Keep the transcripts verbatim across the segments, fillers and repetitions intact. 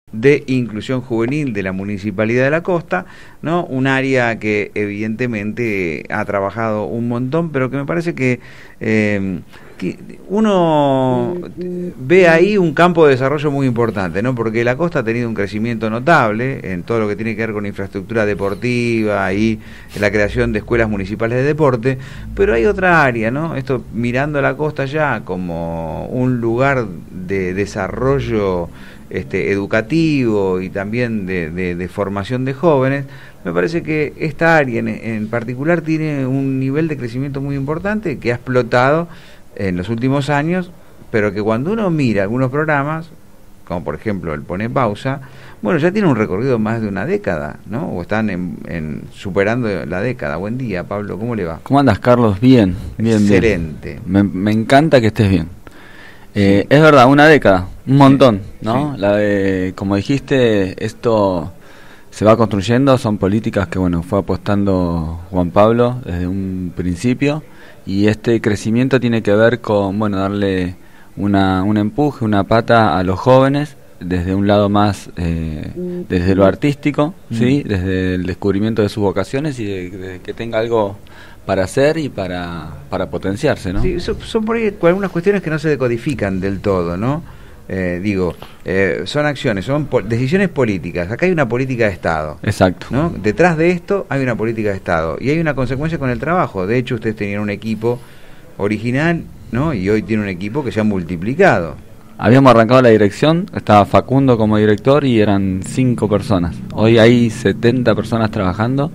de inclusión juvenil de la Municipalidad de la Costa, ¿no? Un área que evidentemente ha trabajado un montón, pero que me parece que, eh, que uno ve ahí un campo de desarrollo muy importante, ¿no? Porque la Costa ha tenido un crecimiento notable en todo lo que tiene que ver con infraestructura deportiva y la creación de escuelas municipales de deporte, pero hay otra área, ¿no? Esto mirando la Costa ya como un lugar de desarrollo Este, educativo y también de, de, de formación de jóvenes, me parece que esta área en, en particular tiene un nivel de crecimiento muy importante que ha explotado en los últimos años, pero que cuando uno mira algunos programas, como por ejemplo el Pone Pausa, bueno, ya tiene un recorrido más de una década, ¿no? O están en, en superando la década. Buen día, Pablo, ¿cómo le va? ¿Cómo andas, Carlos? Bien, bien, excelente. Bien. Me, me encanta que estés bien. Eh, sí. Es verdad, una década, un montón, ¿no? Sí. La de, como dijiste, esto se va construyendo, son políticas que, bueno, fue apostando Juan Pablo desde un principio, y este crecimiento tiene que ver con, bueno, darle una, un empuje, una pata a los jóvenes, desde un lado más, eh, desde lo artístico, mm. ¿sí? Desde el descubrimiento de sus vocaciones y de, de que tenga algo para hacer y para, para potenciarse, ¿no? Sí, son, son por ahí algunas cuestiones que no se decodifican del todo, ¿no? Eh, digo, eh, son acciones, son po decisiones políticas. Acá hay una política de Estado. Exacto. ¿No? Detrás de esto hay una política de Estado y hay una consecuencia con el trabajo. De hecho, ustedes tenían un equipo original, ¿no? Y hoy tiene un equipo que se ha multiplicado. Habíamos arrancado la dirección, estaba Facundo como director y eran cinco personas. Hoy hay setenta personas trabajando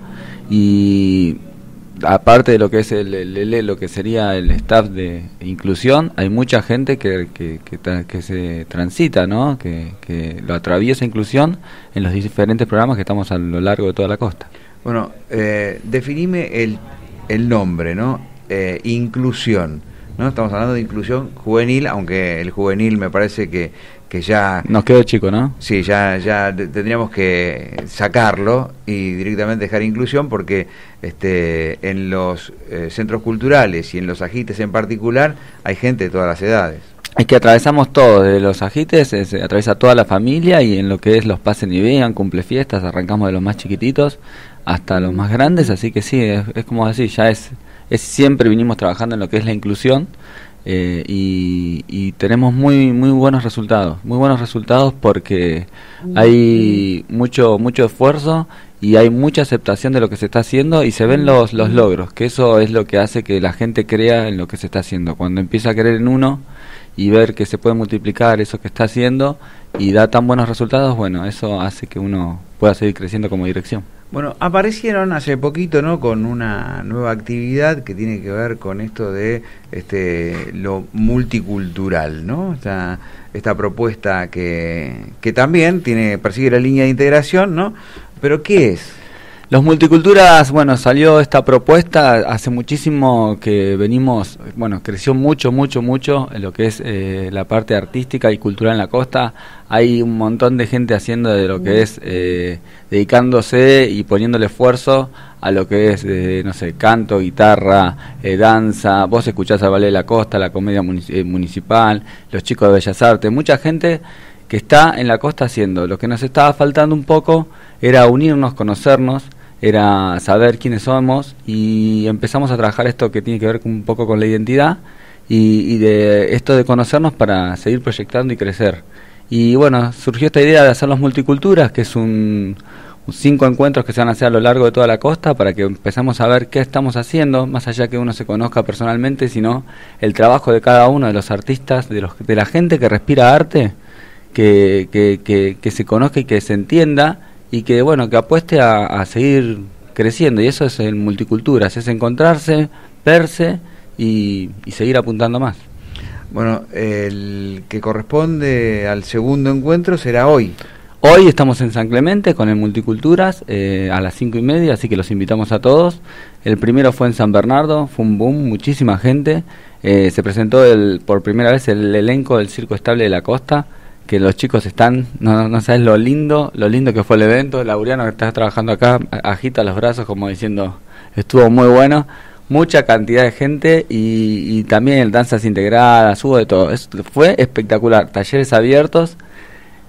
y aparte de lo que es el, el, el lo que sería el staff de inclusión, hay mucha gente que que, que, que se transita, ¿no? Que, que lo atraviesa inclusión en los diferentes programas que estamos a lo largo de toda la costa. Bueno, eh, definime el, el nombre, ¿no? Eh, inclusión, ¿no? Estamos hablando de inclusión juvenil, aunque el juvenil me parece que que ya nos quedó chico, ¿no? Sí, ya ya tendríamos que sacarlo y directamente dejar inclusión, porque este en los eh, centros culturales y en los ajites en particular hay gente de todas las edades. Es que atravesamos todo, desde los ajites, se atraviesa toda la familia, y en lo que es los pasen y vean, cumple fiestas, arrancamos de los más chiquititos hasta los más grandes, así que sí, es, es como decir, ya es, es siempre vinimos trabajando en lo que es la inclusión. Eh, y, y tenemos muy muy buenos resultados, muy buenos resultados porque hay mucho mucho esfuerzo y hay mucha aceptación de lo que se está haciendo y se ven los los logros, que eso es lo que hace que la gente crea en lo que se está haciendo. Cuando empieza a creer en uno y ver que se puede multiplicar eso que está haciendo y da tan buenos resultados, bueno, eso hace que uno pueda seguir creciendo como dirección. Bueno, aparecieron hace poquito, ¿no?, con una nueva actividad que tiene que ver con esto de este lo multicultural, ¿no? Esta, esta propuesta que, que también tiene persigue la línea de integración, ¿no? Pero ¿qué es? Los multiculturas, bueno, salió esta propuesta hace muchísimo que venimos, bueno, creció mucho, mucho, mucho en lo que es eh, la parte artística y cultural en la costa. Hay un montón de gente haciendo de lo que es, eh, dedicándose y poniéndole esfuerzo a lo que es, eh, no sé, canto, guitarra, eh, danza. Vos escuchás al Ballet de la Costa, la comedia munic eh, municipal, los chicos de Bellas Artes, mucha gente que está en la costa haciendo. Lo que nos estaba faltando un poco era unirnos, conocernos, era saber quiénes somos, y empezamos a trabajar esto que tiene que ver con, un poco con la identidad y, y de esto de conocernos para seguir proyectando y crecer. Y bueno, surgió esta idea de hacer los multiculturas, que es un, un cinco encuentros que se van a hacer a lo largo de toda la costa para que empezamos a ver qué estamos haciendo, más allá que uno se conozca personalmente, sino el trabajo de cada uno de los artistas, de, los, de la gente que respira arte, que, que, que, que se conozca y que se entienda, y que bueno, que apueste a, a seguir creciendo. Y eso es el multiculturas, es encontrarse, verse y, y seguir apuntando más. Bueno, el que corresponde al segundo encuentro será hoy. Hoy estamos en San Clemente con el Multiculturas eh, a las cinco y media, así que los invitamos a todos. El primero fue en San Bernardo, fue un boom, muchísima gente. Eh, se presentó el, por primera vez el elenco del Circo Estable de la Costa, que los chicos están, no, no sabes lo lindo, lo lindo que fue el evento. Laureano, que está trabajando acá, agita los brazos como diciendo, estuvo muy bueno. Mucha cantidad de gente y, y también danzas integradas, hubo de todo. Es, fue espectacular, talleres abiertos.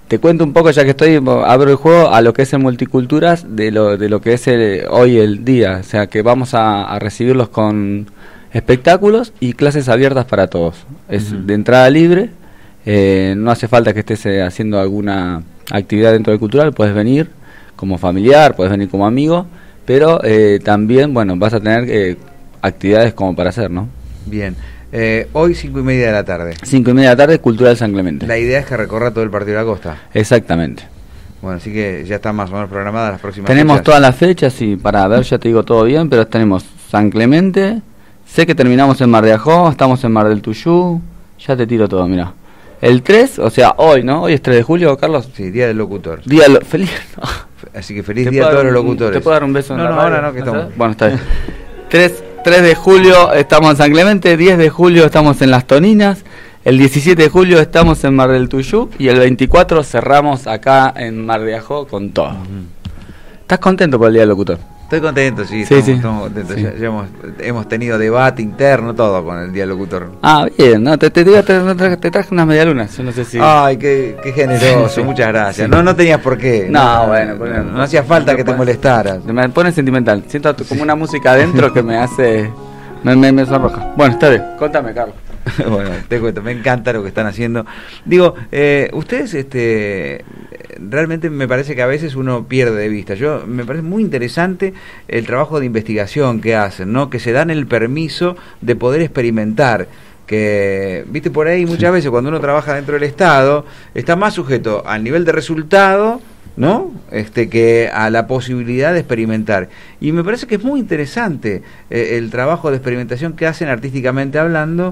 te cuento un poco, ya que estoy, abro el juego a lo que es el Multiculturas, de lo, de lo que es el, hoy el día. O sea, que vamos a, a recibirlos con espectáculos y clases abiertas para todos. Es uh-huh. de entrada libre, eh, no hace falta que estés eh, haciendo alguna actividad dentro del cultural, puedes venir como familiar, puedes venir como amigo, pero eh, también, bueno, vas a tener eh, actividades como para hacer, ¿no? Bien. Eh, hoy cinco y media de la tarde. Cinco y media de la tarde, Cultural San Clemente. La idea es que recorra todo el Partido de la Costa. Exactamente. Bueno, así que ya están más o menos programadas las próximas Tenemos fechas. todas las fechas y para ver, ya te digo todo bien, pero tenemos San Clemente, sé que terminamos en Mar de Ajó, estamos en Mar del Tuyú, ya te tiro todo, mira. El tres, o sea, hoy, ¿no? Hoy es tres de julio, Carlos. Sí, Día del Locutor. Día lo feliz. No. Así que feliz día a todos los locutores. ¿Te puedo dar un beso en no, la no, radio? ahora no, que estamos. Bueno, está bien. tres de julio estamos en San Clemente, diez de julio estamos en Las Toninas, el diecisiete de julio estamos en Mar del Tuyú y el veinticuatro cerramos acá en Mar de Ajó con todo. Uh-huh. ¿Estás contento por el Día del Locutor? Estoy contento, sí, sí, estamos, sí. estamos contentos. Sí. Ya, ya hemos, hemos tenido debate interno, todo con el Día del Locutor. Ah, bien, no, te, te, te, te, te traje unas medialunas, yo no sé si... Ay, qué, qué generoso, sí, sí. Muchas gracias. Sí. No, no tenías por qué. No, no bueno, no, no, no hacía falta no que te pones, molestaras. Me pone sentimental, siento como una música adentro que me hace... me, me, me sonroja. Bueno, está bien, contame, Carlos. Bueno, te cuento, me encanta lo que están haciendo. Digo, eh, ustedes, este, realmente me parece que a veces uno pierde de vista. Yo me parece muy interesante el trabajo de investigación que hacen, ¿no? Que se dan el permiso de poder experimentar. Que, viste, por ahí muchas sí. veces cuando uno trabaja dentro del Estado está más sujeto al nivel de resultado, ¿no? Este, que a la posibilidad de experimentar. Y me parece que es muy interesante eh, el trabajo de experimentación que hacen artísticamente hablando,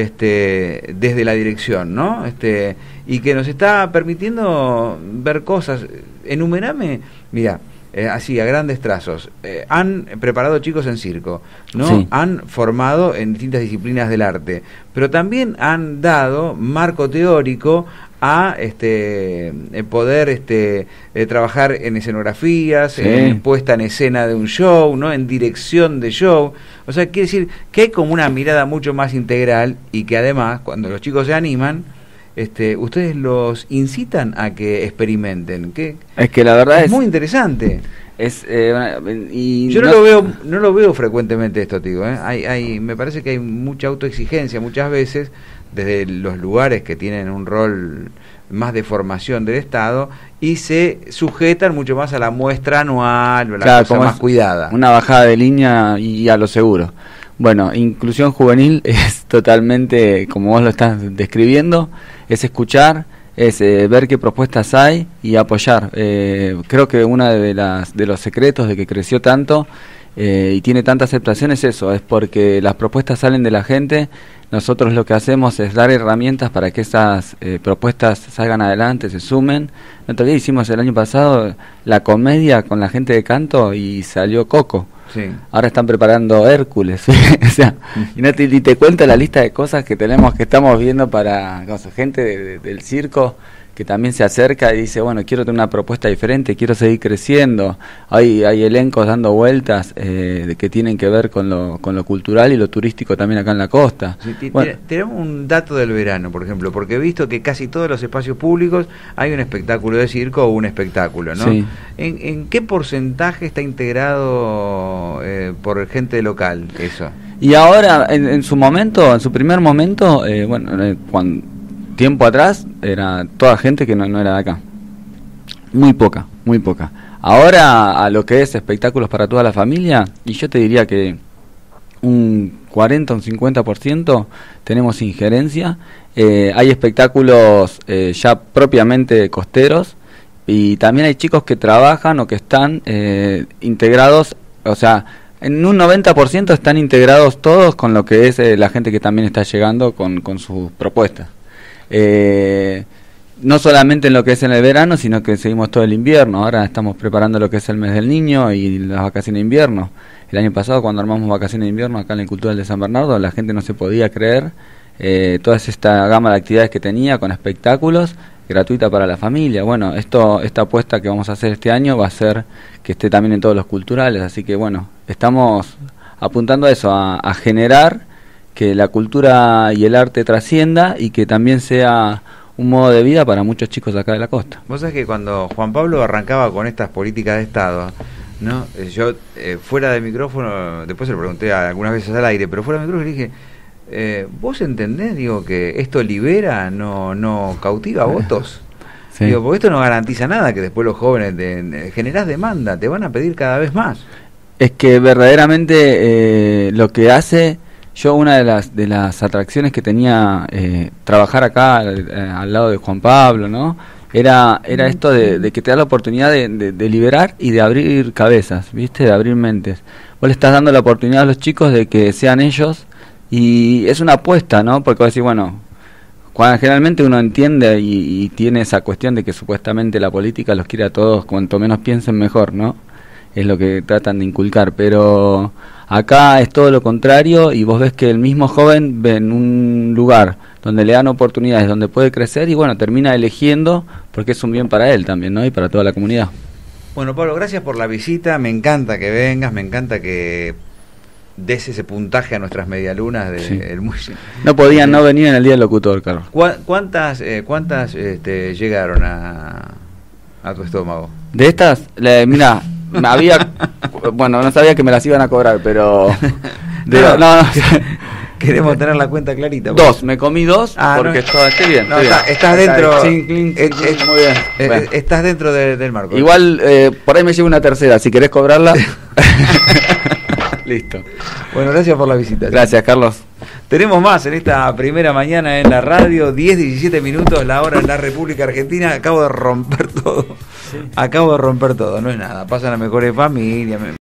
este, desde la dirección, ¿no? Este, y que nos está permitiendo ver cosas. Enumerame, mira, eh, así a grandes trazos. Eh, han preparado chicos en circo, ¿no? Sí. Han formado en distintas disciplinas del arte, pero también han dado marco teórico a este eh, poder este eh, trabajar en escenografías, sí. en puesta en escena de un show, ¿no? En dirección de show. O sea, quiere decir que hay como una mirada mucho más integral y que además, cuando los chicos se animan, este ustedes los incitan a que experimenten. Que es que la verdad es, es muy interesante. Es, eh, y yo no, no lo veo no lo veo frecuentemente esto, digo, ¿eh? hay, hay, me parece que hay mucha autoexigencia muchas veces desde los lugares que tienen un rol más de formación del Estado y se sujetan mucho más a la muestra anual o la claro, cosa más cuidada. Una bajada de línea y a lo seguro. Bueno, inclusión juvenil es totalmente, como vos lo estás describiendo, es escuchar, es eh, ver qué propuestas hay y apoyar. Eh, creo que uno de, las, de los secretos de que creció tanto eh, y tiene tanta aceptación es eso, es porque las propuestas salen de la gente. Nosotros lo que hacemos es dar herramientas para que esas eh, propuestas salgan adelante, se sumen. Nosotros hicimos el año pasado la comedia con la gente de canto y salió Coco. Sí. Ahora están preparando Hércules. O sea, y, no te, y te cuento la lista de cosas que tenemos, que estamos viendo para no sé, gente de, de, del circo que también se acerca y dice, bueno, quiero tener una propuesta diferente, quiero seguir creciendo. Hay hay elencos dando vueltas eh, de que tienen que ver con lo con lo cultural y lo turístico también acá en la costa. Sí, bueno. Tenemos un dato del verano, por ejemplo, porque he visto que casi todos los espacios públicos hay un espectáculo de circo o un espectáculo, ¿no? Sí. ¿En, en qué porcentaje está integrado eh, por gente local eso? Y ahora, en, en su momento, en su primer momento, eh, bueno, eh, cuando tiempo atrás era toda gente que no, no era de acá, muy poca, muy poca. Ahora a lo que es espectáculos para toda la familia, y yo te diría que un cuarenta, un cincuenta por ciento tenemos injerencia. Eh, hay espectáculos eh, ya propiamente costeros y también hay chicos que trabajan o que están eh, integrados, o sea, en un noventa por ciento están integrados todos con lo que es eh, la gente que también está llegando con, con sus propuestas. Eh, no solamente en lo que es en el verano, sino que seguimos todo el invierno. Ahora estamos preparando lo que es el mes del niño y las vacaciones de invierno. El año pasado, cuando armamos vacaciones de invierno acá en el Cultural de San Bernardo, la gente no se podía creer eh, toda esta gama de actividades que tenía con espectáculos gratuita para la familia. Bueno, esto esta apuesta que vamos a hacer este año va a ser que esté también en todos los culturales, así que bueno, estamos apuntando a eso, a, a generar que la cultura y el arte trascienda y que también sea un modo de vida para muchos chicos acá de la costa. Vos sabés que cuando Juan Pablo arrancaba con estas políticas de Estado, ¿no? Yo, eh, fuera de micrófono, después se lo pregunté algunas veces al aire, pero fuera de micrófono le dije, eh, ¿vos entendés, digo, que esto libera, no, no cautiva votos? Sí. Digo, porque esto no garantiza nada, que después los jóvenes te, te, generás demanda, te van a pedir cada vez más. Es que verdaderamente eh, lo que hace, yo una de las de las atracciones que tenía eh, trabajar acá eh, al lado de Juan Pablo, ¿no? Era, era esto de, de que te da la oportunidad de, de, de liberar y de abrir cabezas, ¿viste? De abrir mentes. Vos le estás dando la oportunidad a los chicos de que sean ellos, y es una apuesta, ¿no? Porque vos decís, bueno, cuando generalmente uno entiende y, y tiene esa cuestión de que supuestamente la política los quiere a todos, cuanto menos piensen mejor, ¿no? Es lo que tratan de inculcar, pero acá es todo lo contrario, y vos ves que el mismo joven ve en un lugar donde le dan oportunidades, donde puede crecer, y bueno, termina eligiendo porque es un bien para él también, ¿no? Y para toda la comunidad. Bueno, Pablo, gracias por la visita, me encanta que vengas, me encanta que des ese puntaje a nuestras medialunas de sí. el muelle. No podían no venir en el día del locutor, Carlos. ¿Cuántas, eh, cuántas este, llegaron a, a tu estómago? De estas, le, mira, había, bueno, no sabía que me las iban a cobrar, pero... De, no, no, no. Queremos tener la cuenta clarita. Dos, porque... me comí dos ah, porque no, todo, estoy bien. No, estoy está, bien. Estás dentro. Chin, clink, chin, clink, muy bien. Eh, bueno. Estás dentro de, del marco. Igual, eh, por ahí me llevo una tercera, si querés cobrarla. Listo. Bueno, gracias por la visita. Gracias, Carlos. Tenemos más en esta primera mañana en la radio, diez, diecisiete minutos, la hora en la República Argentina. Acabo de romper todo. Sí. Acabo de romper todo, no es nada. Pasan las mejores familias.